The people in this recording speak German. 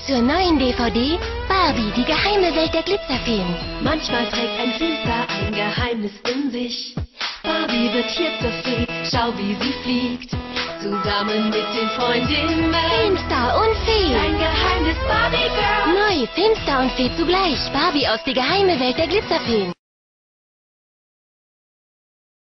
Zur neuen DVD Barbie, die geheime Welt der Glitzerfeen. Manchmal trägt ein Finster ein Geheimnis in sich. Barbie wird hier zur Fee, schau wie sie fliegt. Zusammen mit den Freundinnen. Finster und Fee. Dein Geheimnis, Barbie Girl. Neu, Finster und Fee zugleich. Barbie aus die geheime Welt der Glitzerfeen.